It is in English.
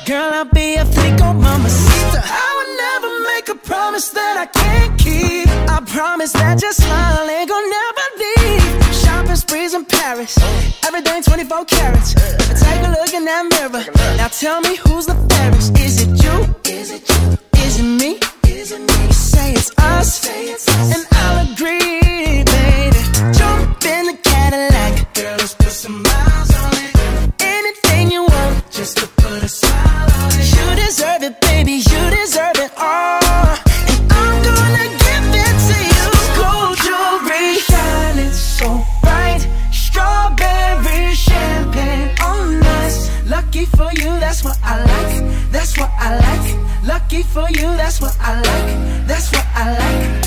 Girl, I'll be a flico, mamacita. I would never make a promise that I can't keep. I promise that your smile ain't gon' never leave. Shopping sprees in Paris, everything 24 carats. Take a look in that mirror. Now tell me who's the fairest. Is it you? Is it you? Is it me? Is it me? Say it's us, and I'll agree, baby. Jump in the Cadillac, girl, let's put some miles on it. Anything you want, just to put a smile on it. You deserve it, baby, you deserve it all. And I'm gonna give it to you. Gold jewelry, shining so bright. Strawberry champagne on us. Lucky for you, that's what I like. That's what I like. Lucky for you, that's what I like. That's what I like.